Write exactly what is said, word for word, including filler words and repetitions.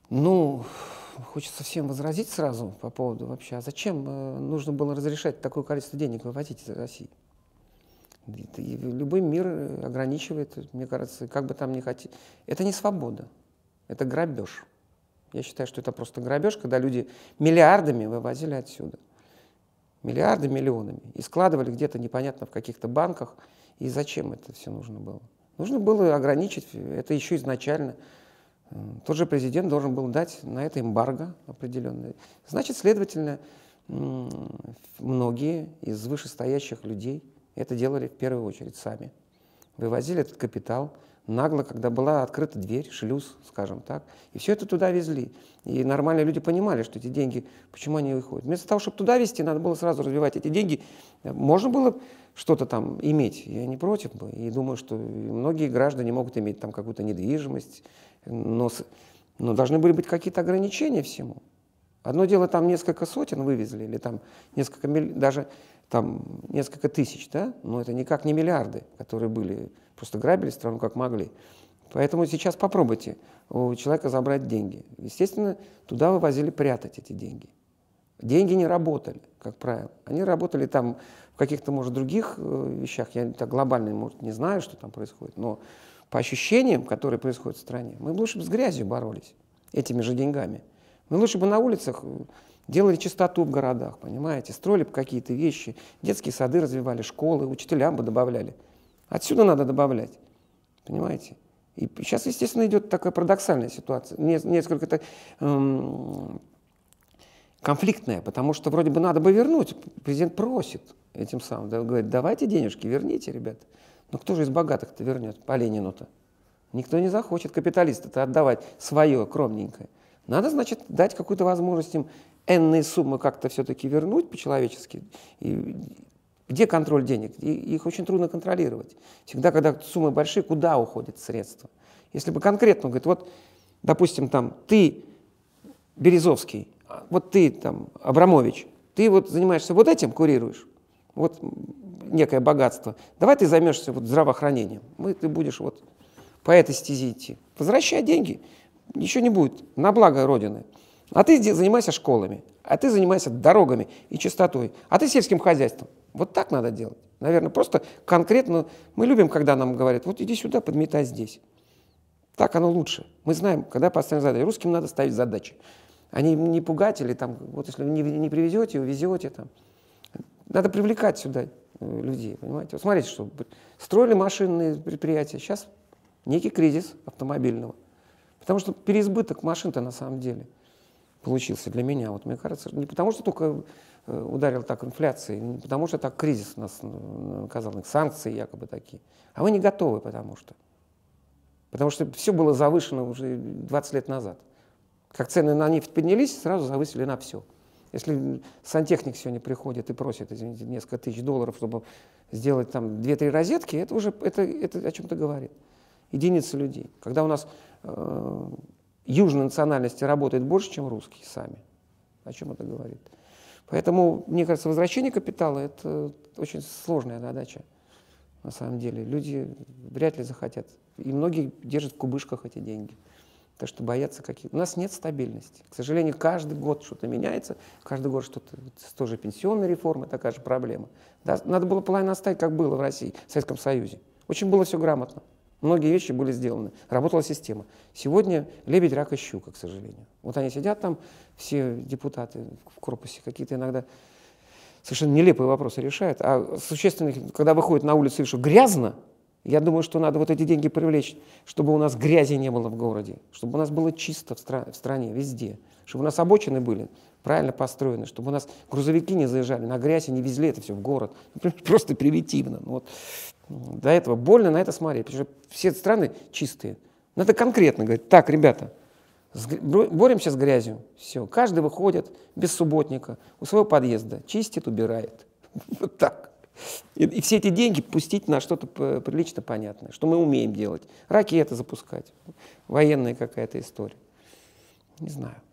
Ну, хочется всем возразить сразу по поводу вообще, а зачем э, нужно было разрешать такое количество денег выводить из России? И, и любой мир ограничивает, мне кажется, как бы там ни хотели. Это не свобода, это грабеж. Я считаю, что это просто грабеж, когда люди миллиардами вывозили отсюда. Миллиарды миллионами. И складывали где-то непонятно в каких-то банках. И зачем это все нужно было? Нужно было ограничить это еще изначально. Тот же президент должен был дать на это эмбарго определенное. Значит, следовательно, многие из вышестоящих людей это делали в первую очередь сами. Вывозили этот капитал нагло, когда была открыта дверь, шлюз, скажем так. И все это туда везли. И нормальные люди понимали, что эти деньги, почему они уходят. Вместо того, чтобы туда везти, надо было сразу развивать эти деньги. Можно было что-то там иметь, я не против бы. И думаю, что многие граждане могут иметь там какую-то недвижимость, но, но должны были быть какие-то ограничения всему. Одно дело, там несколько сотен вывезли, или там несколько, даже там несколько тысяч, да? Но это никак не миллиарды, которые были, просто грабили страну как могли. Поэтому сейчас попробуйте у человека забрать деньги. Естественно, туда вывозили прятать эти деньги. Деньги не работали, как правило. Они работали там в каких-то, может, других э, вещах. Я так глобально, может, не знаю, что там происходит, но по ощущениям, которые происходят в стране, мы лучше бы с грязью боролись этими же деньгами. Мы лучше бы на улицах делали чистоту в городах, понимаете, строили бы какие-то вещи, детские сады развивали, школы, учителям бы добавляли. Отсюда надо добавлять, понимаете. И сейчас, естественно, идет такая парадоксальная ситуация, несколько так, эм, конфликтная, потому что вроде бы надо бы вернуть. Президент просит этим самым, да, говорит, давайте денежки, верните, ребята. Но кто же из богатых-то вернет по Ленину-то? Никто не захочет, капиталисты-то отдавать свое, кровненькое. Надо, значит, дать какую-то возможность им энные суммы как-то все-таки вернуть по-человечески. И где контроль денег? И их очень трудно контролировать. Всегда, когда суммы большие, куда уходят средства? Если бы конкретно, говорит, вот, допустим, там, ты, Березовский, вот ты, там, Абрамович, ты вот занимаешься вот этим, курируешь, вот некое богатство, давай ты займешься вот здравоохранением, мы, ты будешь вот по этой стезе идти. Возвращай деньги, ничего не будет, на благо Родины. А ты занимайся школами, а ты занимайся дорогами и чистотой, а ты сельским хозяйством. Вот так надо делать. Наверное, просто конкретно мы любим, когда нам говорят, вот иди сюда, подметай здесь. Так оно лучше. Мы знаем, когда поставим задачи. Русским надо ставить задачи. Они не пугать или там, вот если вы не, не привезете, увезете там. Надо привлекать сюда людей, понимаете. Вот смотрите, что строили машинные предприятия, сейчас некий кризис автомобильного. Потому что переизбыток машин-то на самом деле получился для меня. Вот мне кажется, не потому что только ударил так инфляцией, не потому что так кризис нас наказал, санкции якобы такие. А вы не готовы, потому что. Потому что все было завышено уже двадцать лет назад. Как цены на нефть поднялись, сразу завысили на все. Если сантехник сегодня приходит и просит, извините, несколько тысяч долларов, чтобы сделать там две-три розетки, это уже это, это о чем-то говорит. Единицы людей. Когда у нас э, южной национальности работает больше, чем русские сами, о чем это говорит? Поэтому, мне кажется, возвращение капитала – это очень сложная задача. На самом деле люди вряд ли захотят. И многие держат в кубышках эти деньги. Так что боятся каких-то. У нас нет стабильности. К сожалению, каждый год что-то меняется, каждый год что-то, тоже пенсионная реформа, такая же проблема. Да, надо было половину оставить, как было в России, в Советском Союзе. Очень было все грамотно. Многие вещи были сделаны. Работала система. Сегодня лебедь, рак и щука, к сожалению. Вот они сидят там, все депутаты в корпусе, какие-то иногда совершенно нелепые вопросы решают. А существенно, когда выходят на улицу и что грязно, я думаю, что надо вот эти деньги привлечь, чтобы у нас грязи не было в городе, чтобы у нас было чисто в, стра в стране, везде, чтобы у нас обочины были правильно построены, чтобы у нас грузовики не заезжали на грязь и не везли это все в город. Просто примитивно. Вот. До этого больно на это смотреть, потому что все страны чистые. Надо конкретно говорить, так, ребята, боремся с грязью, все, каждый выходит без субботника у своего подъезда, чистит, убирает. Вот так. И, и все эти деньги пустить на что-то прилично понятное, что мы умеем делать. Ракеты запускать, военная какая-то история. Не знаю.